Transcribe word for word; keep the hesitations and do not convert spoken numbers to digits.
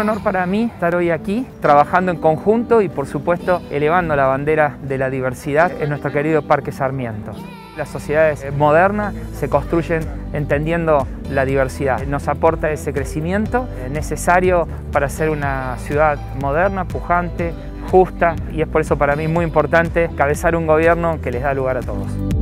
honor para mí estar hoy aquí, trabajando en conjunto y por supuesto elevando la bandera de la diversidad en nuestro querido Parque Sarmiento. Las sociedades modernas se construyen entendiendo la diversidad. Nos aporta ese crecimiento necesario para ser una ciudad moderna, pujante, justa, y es por eso para mí muy importante cabezar un gobierno que les da lugar a todos.